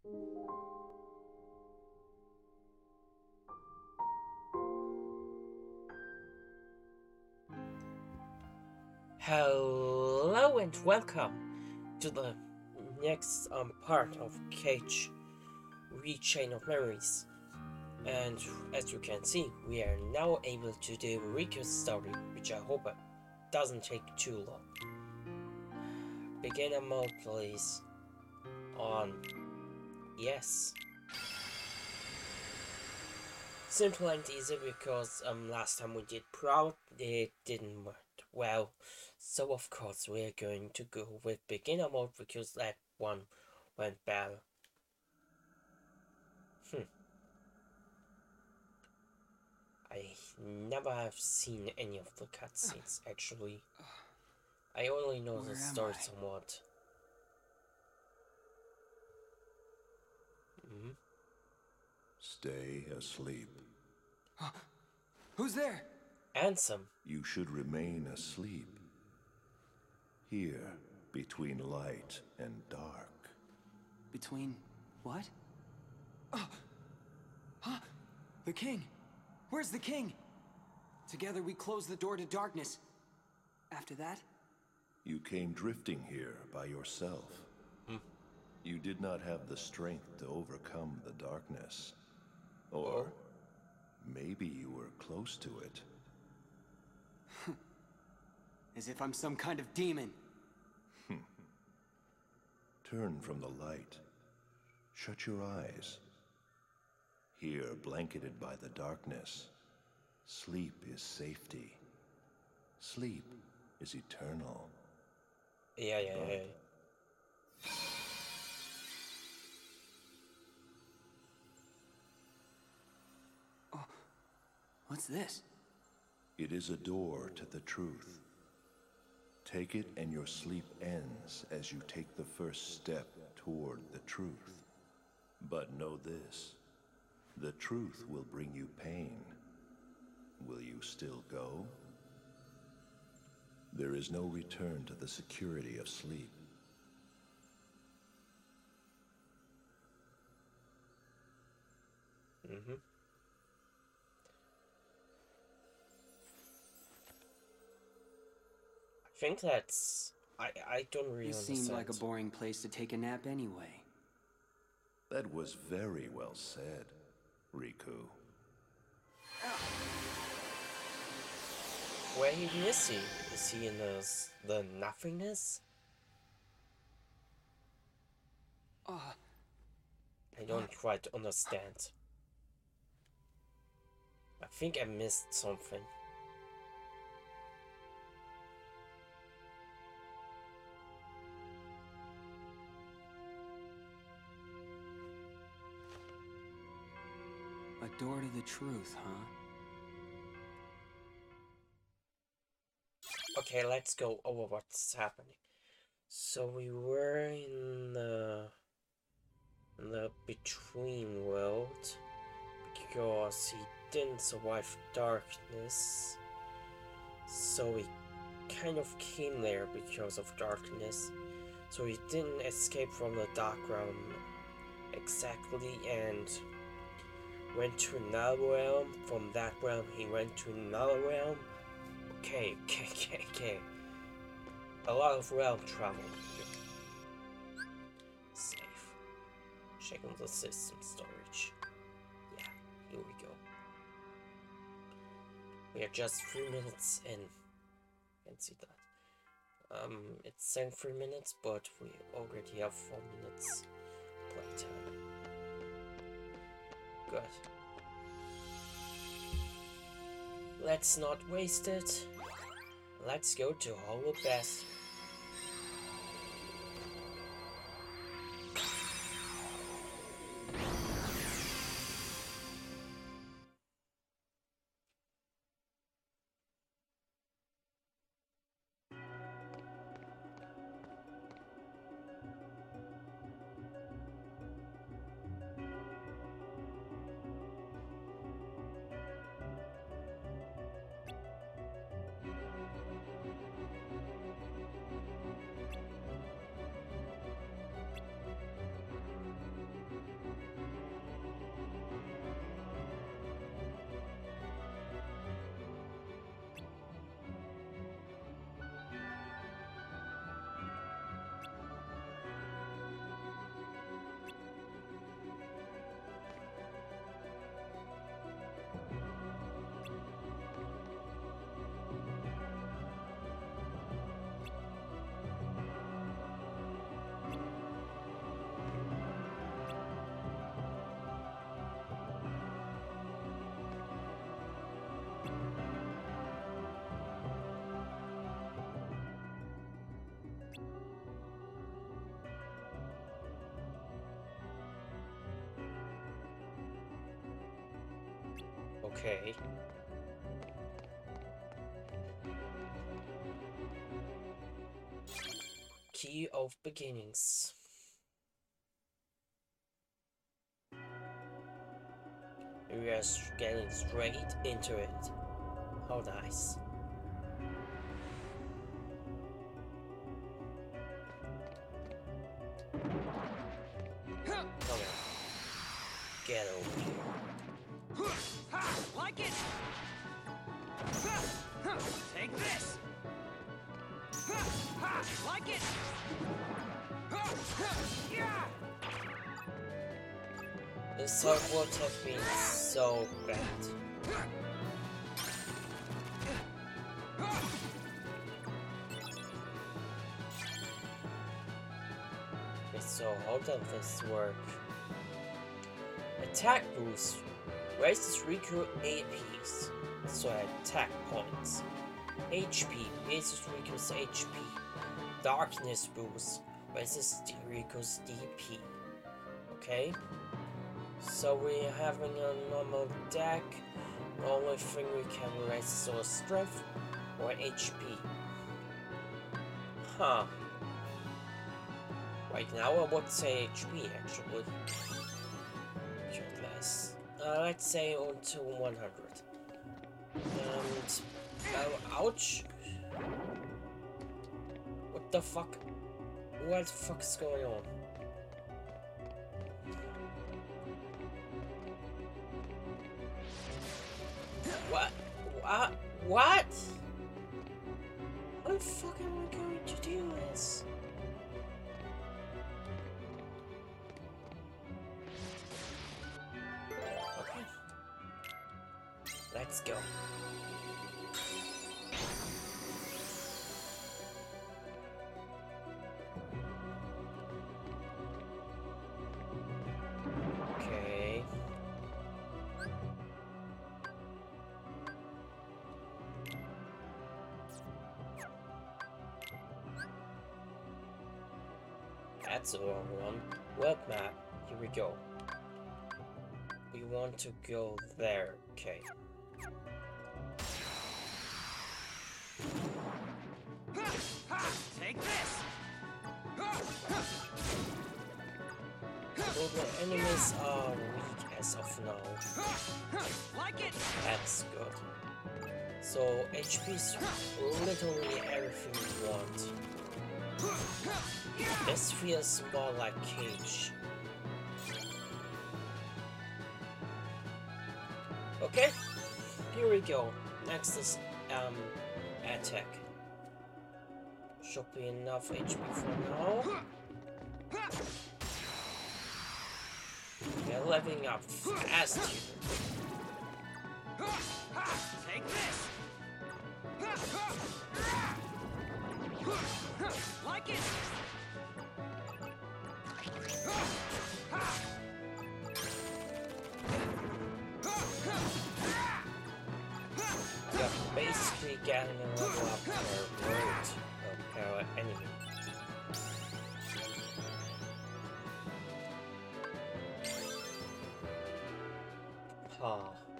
Hello and welcome to the next part of Cage Rechain of Memories. And as you can see, we are now able to do Riku's story, which I hope doesn't take too long. Beginner mode, please. On. Yes. Simple and easy because last time we did Proud, it didn't work well. So of course we're going to go with beginner mode because that one went bad. I never have seen any of the cutscenes actually. I only know the story somewhat. Stay asleep. Who's there? Ansem. You should remain asleep. Here, between light and dark. Between what? The king! Where's the king? Together we close the door to darkness. After that? You came drifting here by yourself. You did not have the strength to overcome the darkness. Or maybe you were close to it. As if I'm some kind of demon. Turn from the light. Shut your eyes. Here, blanketed by the darkness, sleep is safety. Sleep is eternal. Yeah. Oh, what's this? It is a door to the truth. Take it and your sleep ends as you take the first step toward the truth. But know this, the truth will bring you pain. Will you still go? There is no return to the security of sleep. I think that's... I don't really This understand. seemed like a boring place to take a nap anyway. That was very well said, Riku. Where even is he? Is he in the nothingness? I don't quite understand. I think I missed something. A door to the truth, huh? Okay, let's go over what's happening. So we were in the between world because he didn't survive darkness. So he kind of came there because of darkness. So he didn't escape from the dark realm exactly and went to another realm. From that realm he went to another realm. Okay. A lot of realm travel here. Save. Checking the system storage. Yeah, here we go. We are just 3 minutes in. Can see that. It's saying 3 minutes, but we already have 4 minutes playtime. Good. Let's not waste it. Let's go to Hollow Bastion. Okay. Key of Beginnings. We are getting straight into it. How nice. Come on. Get over here. Like it! Take this! Like it! This would have been so bad. Okay, so how does this work? Attack boost raises Riku APs, so attack points. HP raises Riku's HP. Darkness boost raises Riku's DP. Okay? So we're having a normal deck. The only thing we can raise is our strength or HP. Huh. Right now I would say HP actually. Less. Let's say until 100. And ouch. What the fuck? What the fuck is going on? What? What? How the fuck am I going to do this? Okay. Let's go. Okay. That's the wrong one. Web map. Here we go. We want to go there. Okay. Take this! Well, the enemies are weak as of now. Like it! That's good. So HP is literally everything you want. This feels more like Cage. Okay, here we go. Next is attack. Should be enough HP for now. We're leveling up fast here. Take this! Like it! You're basically getting a level up per road per enemy. Huh.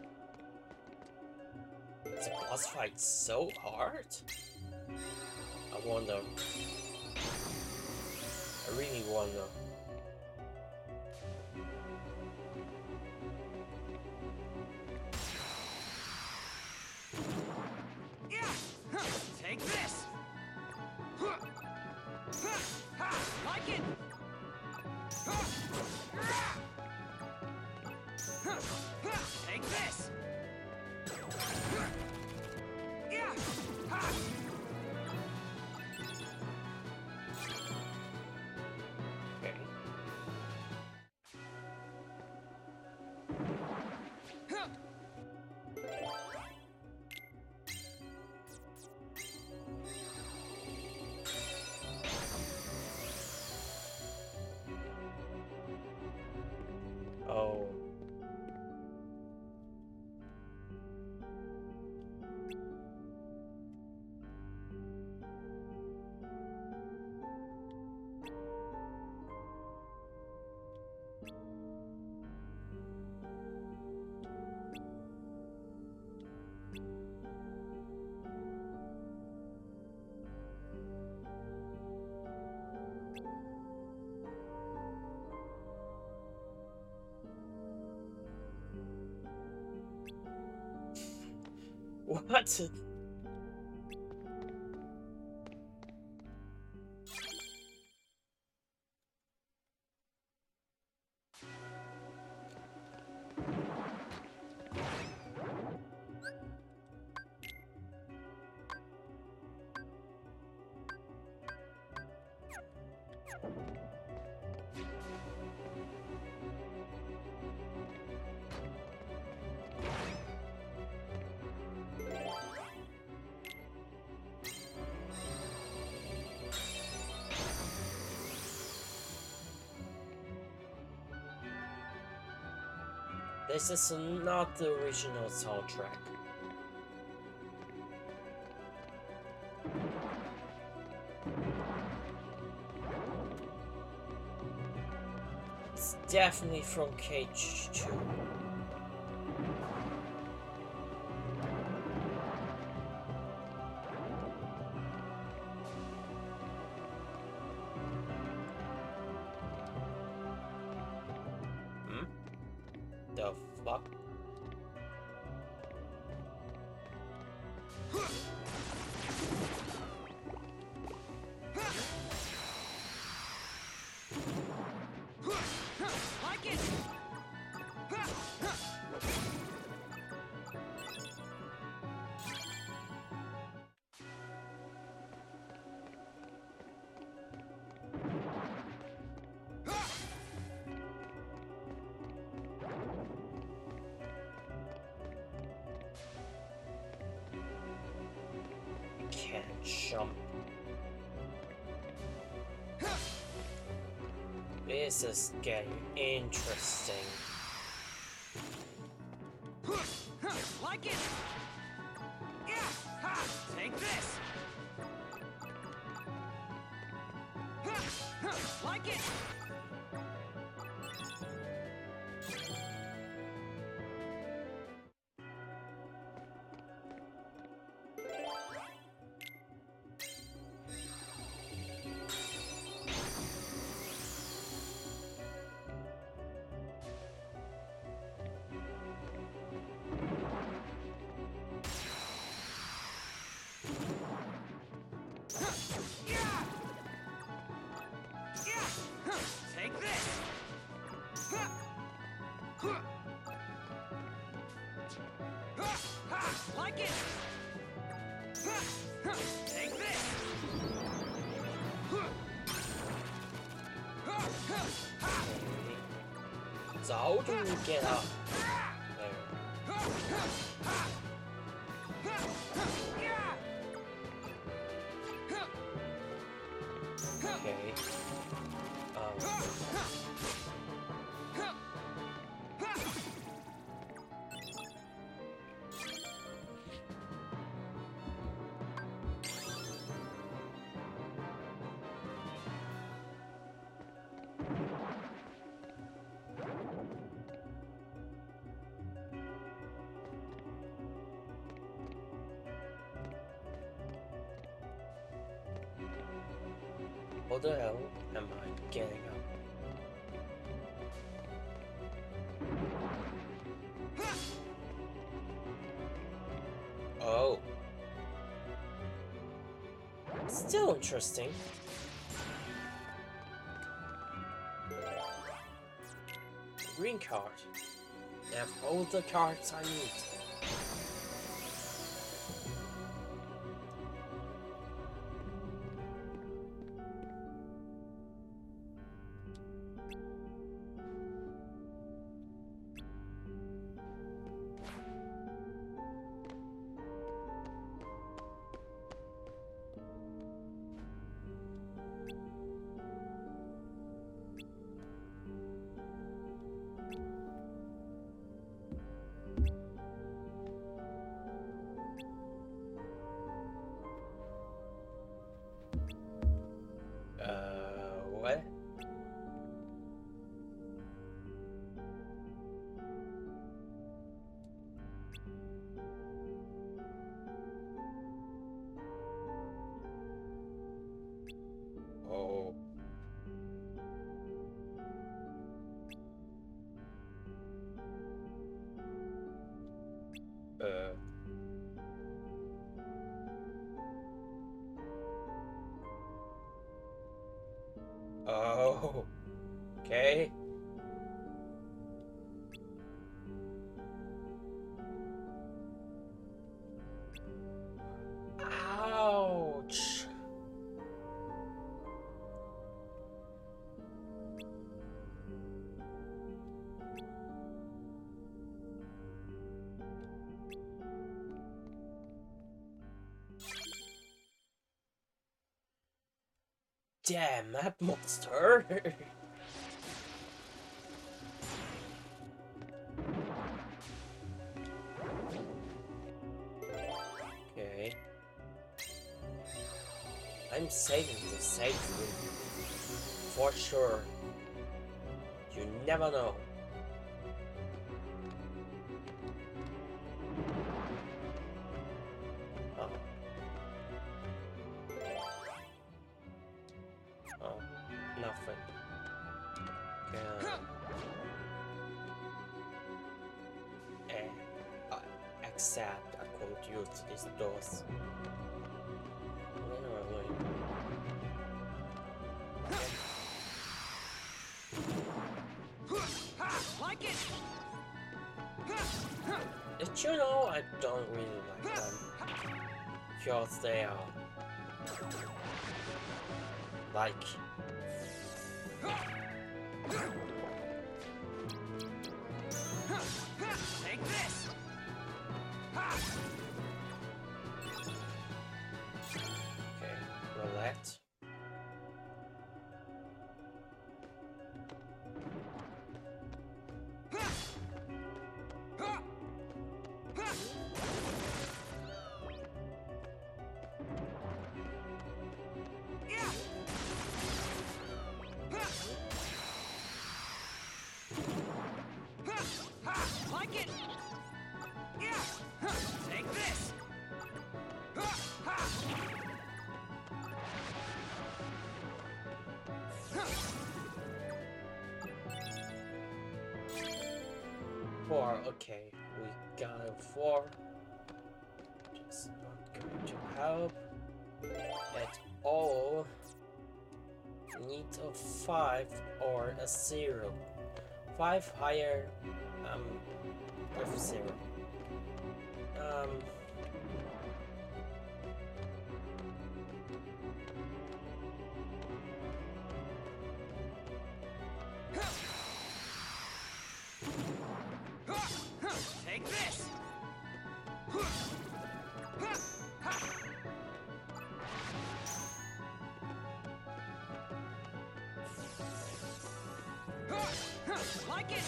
Is the boss fight so hard? I wonder. I really wonder. Take this! Like it! Take this! Okay. Oh. What? This is not the original soundtrack. It's definitely from Cage 2. The fuck? Like it. Can't jump. This is getting interesting. Like it. Yeah. Ha. Take this. Like it. Take this! Like it! Take this! 早就 get up. Okay. What the hell am I getting up? Oh. Still interesting. Green card. They have all the cards I need. What? Oh. Oh, okay. Ouch. Damn, that monster. Okay. I'm saving the safe room. For sure. You never know. Oh. Oh. Nothing. Eh. Accept I could use these doors. Literally. Like it. Did you know I don't really like them? Because they are like Take this. okay, roulette. Like it. Take this. Four, okay, we got a 4. Just not going to help at all. Need a 5 or a 0. 5 higher, with 0. Take this. Like it.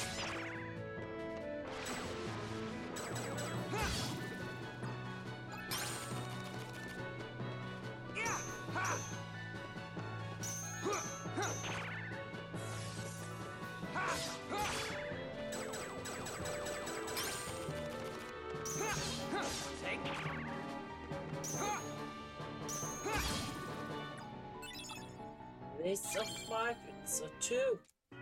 It's a 5, it's a 2.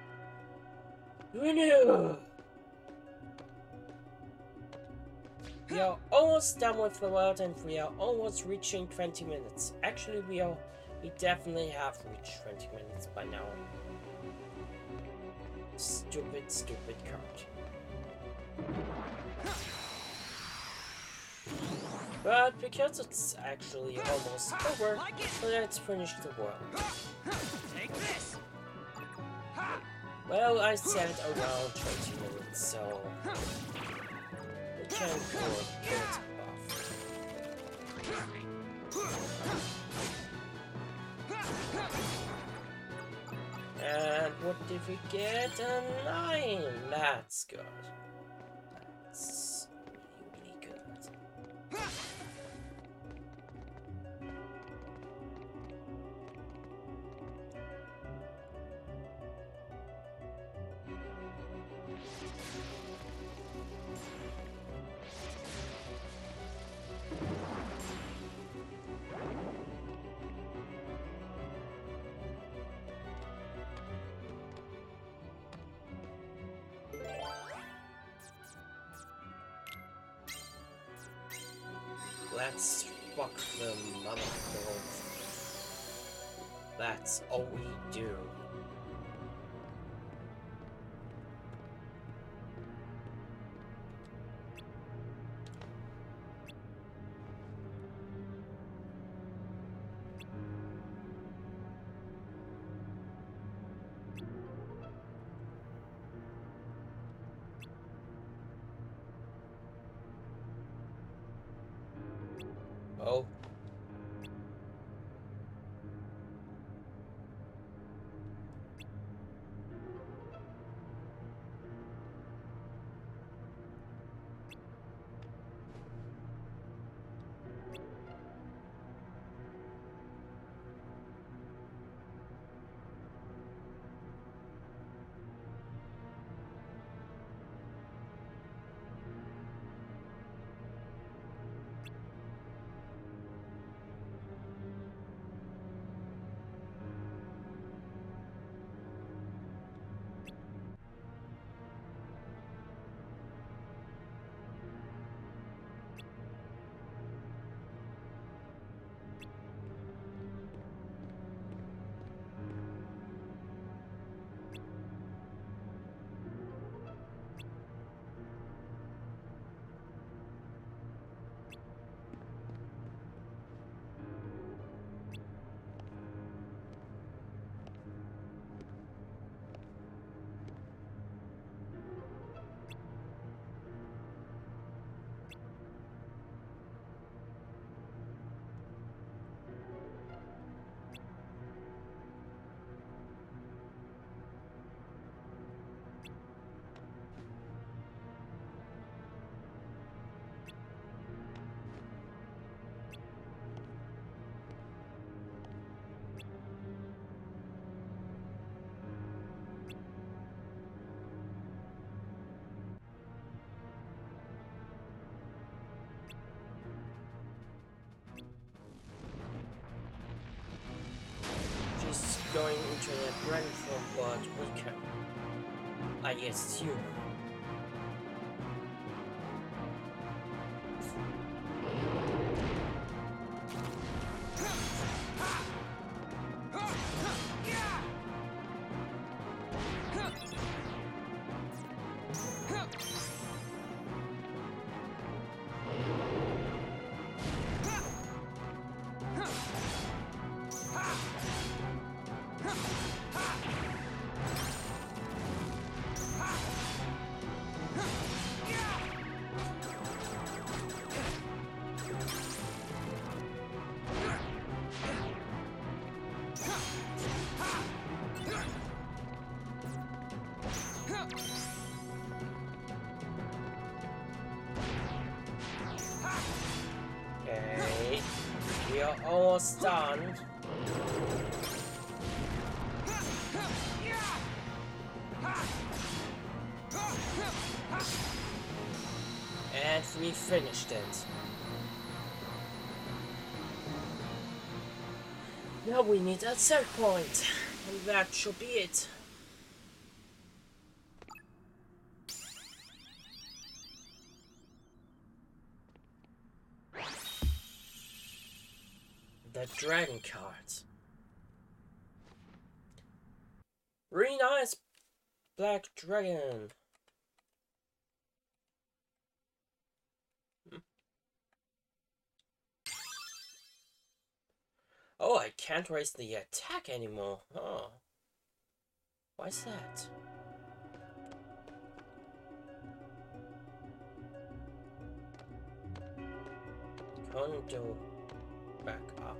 Renew! We are almost done with the world and we are almost reaching 20 minutes. Actually, we definitely have reached 20 minutes by now. Stupid, stupid card. But because it's actually almost over, let's finish the world. Take this. Well, I said around 20 minutes, so we can go a bit off. And what did we get? A 9! That's good. That's really good. Let's fuck the motherfucker. That's all we do. internet ran from what we can. I assume. Okay, we are almost done. And we finished it. Now we need a set point, and that should be it. The dragon cards. Really nice black dragon. Oh, I can't raise the attack anymore. Oh. Why is that? Condo back up.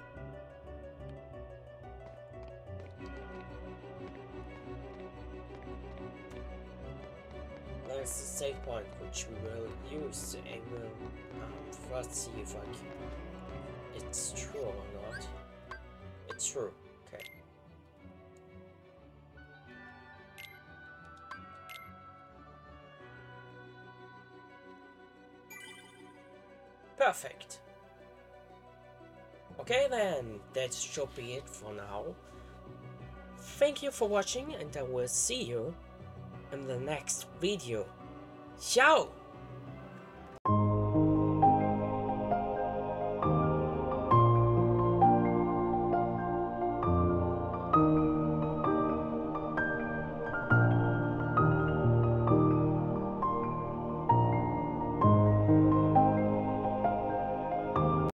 There's the save point which we will use and we'll let's see if it's true or not. It's true. Okay. Perfect. Okay then, that should be it for now. Thank you for watching and I will see you in the next video. Ciao!